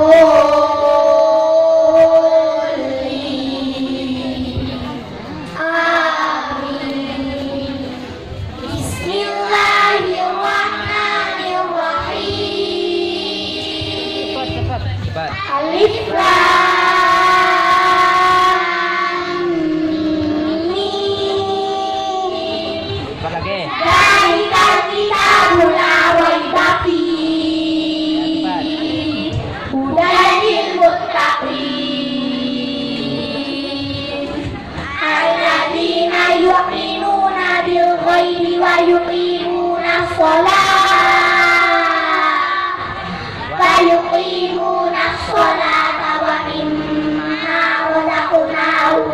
Alif Lam Mim. Zalikal kitabu la raiba fihi hudan lil muttaqin alladzina yu'minuna bil ghaibi wa yuqimuna الصلاة ومما رزقناهم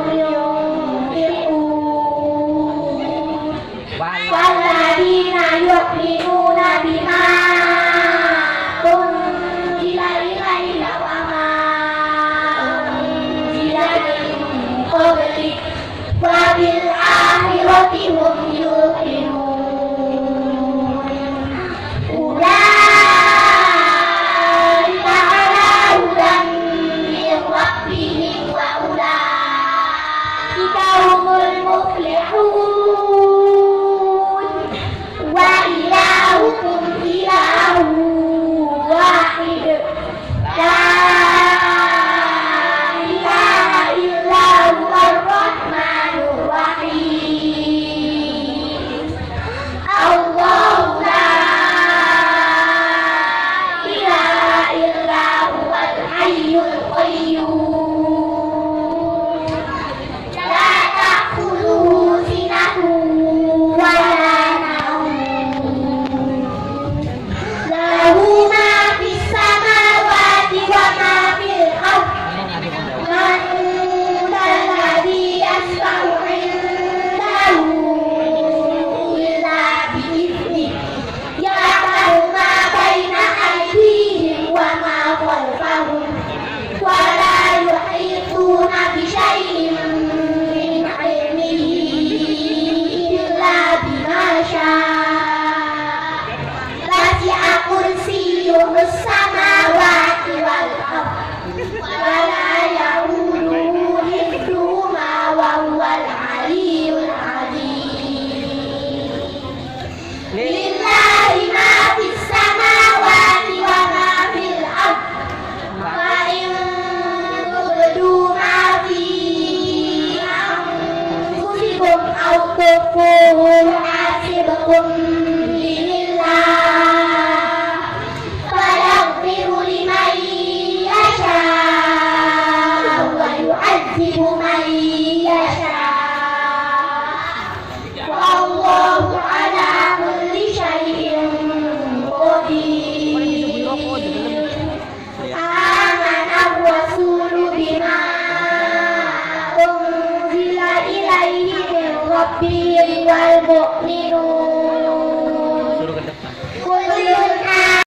ينفقون والذين يؤمنون بما أنزل إليك وما أنزل من قبلك وبالآخرة هم يوقنون وإلهكم إله واحد لا إله إلا هو الرحمن الرحيم الله لا إله إلا هو الحي القيوم لا تأخذه سنة ولا له ما في السماوات وما في الأرض من ذا الذي يشفع عنده إلا بإذنه يعلم ما بين أيديهم وما خلفهم ولا يحيطون بشيء من علمه إلا بما شاء وسع كرسيه السماوات والأرض ولا يؤوده حفظهما وهو العلي العظيم لله ما في السماوات وما في الأرض وإن تبدوا ما في أنفسكم أو تخفوه يحاسبكم به الله فيغفر لمن يشاء ويعذب من يشاء والله على كل شيء قدير آمن الرسول بما أنزل إليه من ربه والمؤمنون